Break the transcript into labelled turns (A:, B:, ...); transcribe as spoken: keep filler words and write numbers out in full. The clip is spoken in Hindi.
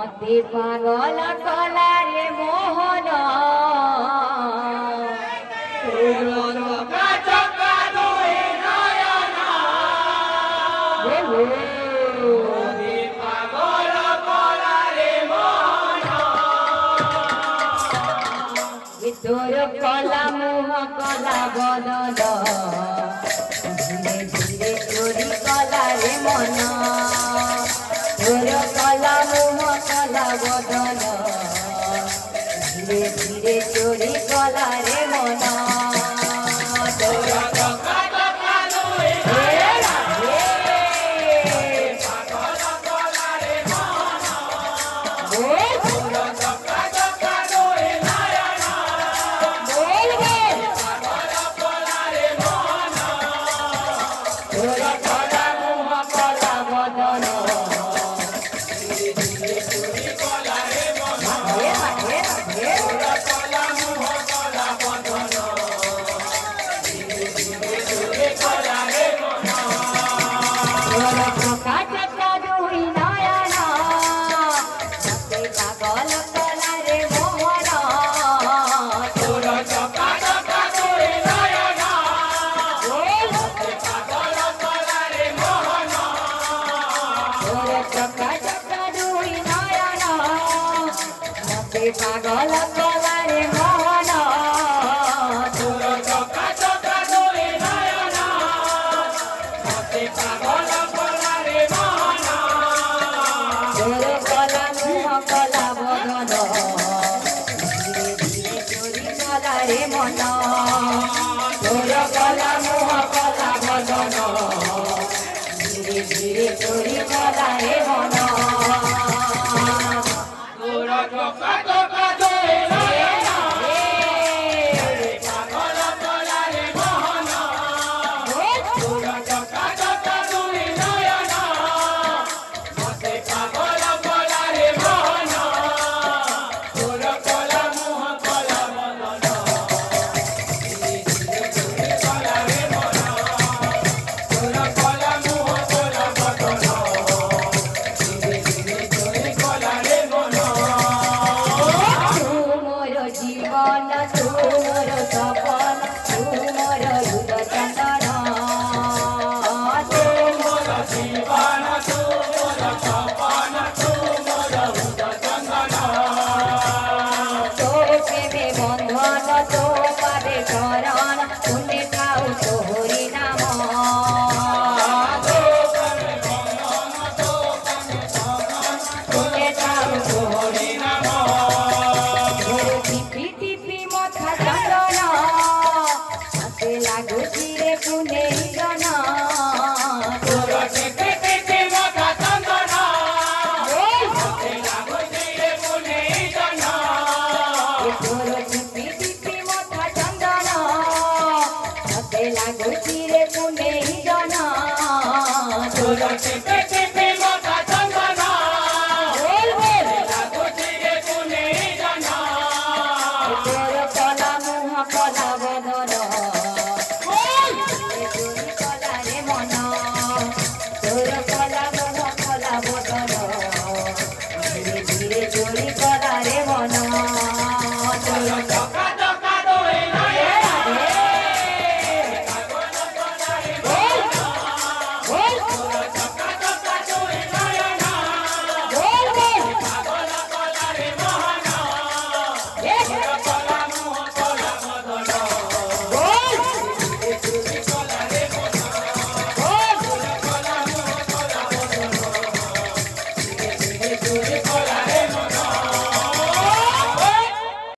A: मते पागल कला रे मोहन तोर कला मुह कला बदन धीरे धीरे चोरी कला रे मन तोर कला मुह कला बदन धीरे धीरे चोरी कला रे मन पागल कला रे मोहन तोर चका चका दुई नयन मते पागल कला रे मोहन तोर कला मुह कला